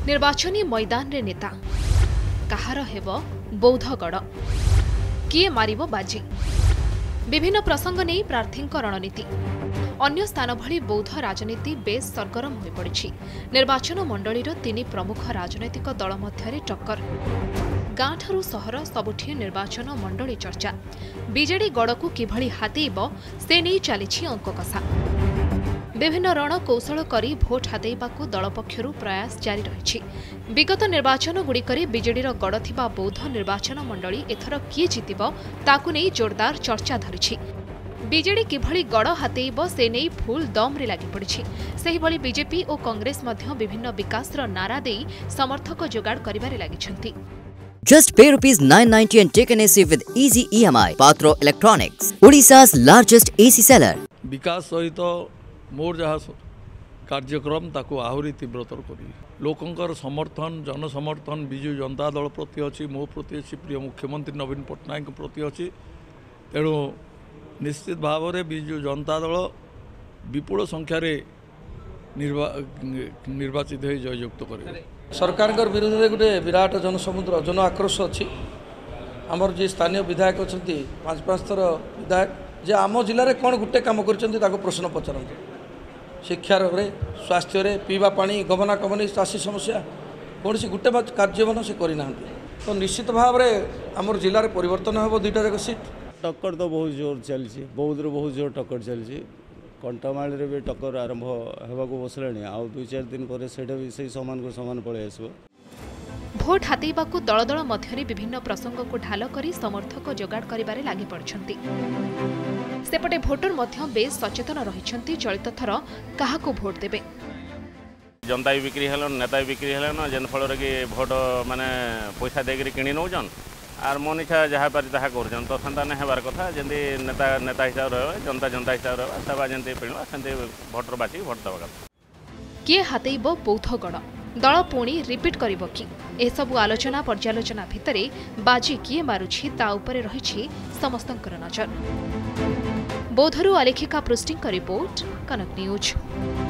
निर्वाचनी मैदान रे नेता कहार हेब बौद्धगढ़ किए मारिबो बाजी विभिन्न प्रसंग नहीं प्रार्थी रणनीति अन्य स्थान भली बौद्ध राजनीति बेस सरगरम हो पड़ी। निर्वाचन मंडलीर तीन प्रमुख राजनैतिक दल मध्य टक्कर गाँ ठारू सहर सबुठी निर्वाचन मंडली चर्चा बीजेडी गड़ को किभली हातेइब से नहीं चली अंक कषा विभिन्न रणकौशल करी भोट हातेइबाकू दल पक्षरु प्रयास जारी रही। विगत निर्वाचन गुड़िकरे बीजेडीर गड़ थिबा बौद्ध निर्वाचन मंडली एथर किए जितिब ताकू नहीं जोरदार चर्चा धरिछि। बीजेडी किभली गड़ हातेइब से नहीं फुल दम्रे लागि पड़िछि। सेहिभली बीजेपी और कांग्रेस मध्य विभिन्न विकासर नारा देई समर्थक जोगाड़ करिबारे लागिछन्ति। Just pay ₹990 and take an AC with easy EMI. Patro Electronics, Odisha's largest AC seller. विकास सहित मोर जहाँ कार्यक्रम ताकू आहुरी तीव्रतर करी लोकंकर समर्थन जन समर्थन विजु जनता दल प्रति अच्छी मो प्रति अच्छी प्रिय मुख्यमंत्री नवीन पट्टनायक प्रति अच्छी तेणु निश्चित भाव में विजु जनता दल विपुल संख्यार निर्वाचित हो जययुक्त करे। सरकार विरोध में गोटे विराट जनसमुद्र जन आक्रोश अच्छी आमर जी स्थानीय विधायक अच्छा 5-5 थर विधायक जे आम जिले में कौन गोटे कम कर प्रश्न पचारते शिक्षार स्वास्थ्य पीवा पानी गमनागमन चाषी समस्या कौन गोटे कार्यवन से करना तो निश्चित भाव में आमर जिले में परिवर्तन हम 2टा जाक सीट टक्कर तो बहुत जोर चलती बौद्ध बहुत जोर टक्कर चलती कंटामाल भी टक्कर आरंभ होगा बसला आउ 2-4 दिन पर भी से समान को समान पलि आस। भोट हातेइबाकू दल दल मध्य विभिन्न प्रसंग को ढाल करी समर्थक जोगाड़ करिबारे लागि पड़छन्ति। सेपटे भोटर मध्य बेस सचेतन रहिछन्ति चलित थर काहाकू भोट देबे। जनता भी बिक्री हेलन नेता भी बिक्री हेलन जेन फल कि भोट माने पैसा देकरी किणी नौजन आर मन इच्छा जहाँ पारि ताहा कर तो सेंता नहीं हेबार कथा जमी नेता नेता हिसाब रहा जनता जनता हिसाब रहा सेवा जमी पिणवा से भोटर बाछी भोट देवा कथा। किए हातेइब बौद्धगढ़ दल पुणी रिपीट करिबो कि एसबु आलोचना पर्यालोचना भितरे बाजी किए मारुछि ता उपरे रहिछि समस्तंकर नजर। बौद्धरू आलेखिका पृष्टिंक रिपोर्ट कनक न्यूज।